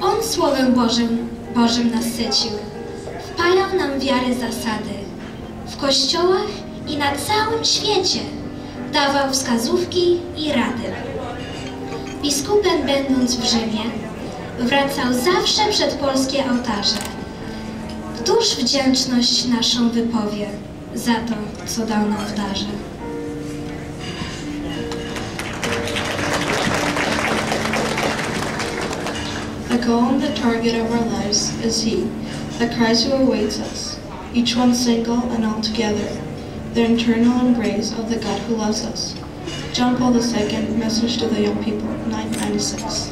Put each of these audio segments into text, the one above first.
On Słowem Bożym nas sycił, wpajał nam wiary zasady. W kościołach i na całym świecie dawał wskazówki i rady. Biskupem będąc w Rzymie, wracał zawsze przed polskie ołtarze. Któż wdzięczność naszą wypowie za to, co dał nam w darze? The goal and the target of our lives is He, the Christ who awaits us, each one single and all together, the eternal embrace of the God who loves us. John Paul II, Message to the Young People, 1996.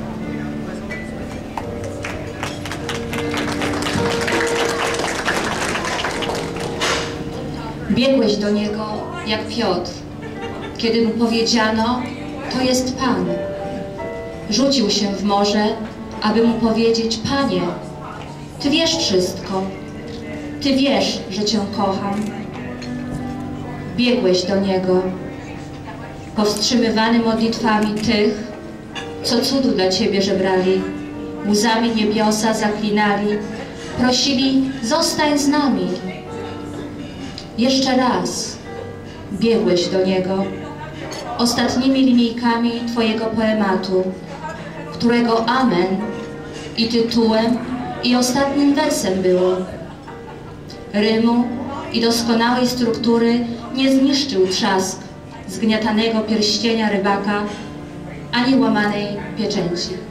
Biegłeś do Niego jak Piotr, kiedy mu powiedziano, to jest Pan. Rzucił się w morze, aby mu powiedzieć, Panie, Ty wiesz wszystko, Ty wiesz, że Cię kocham. Biegłeś do Niego, powstrzymywany modlitwami tych, co cudu dla Ciebie żebrali, łzami niebiosa zaklinali, prosili, zostań z nami. Jeszcze raz biegłeś do Niego ostatnimi linijkami Twojego poematu, którego amen i tytułem, i ostatnim wersem było. Rymu i doskonałej struktury nie zniszczył trzask zgniatanego pierścienia rybaka, ani łamanej pieczęci.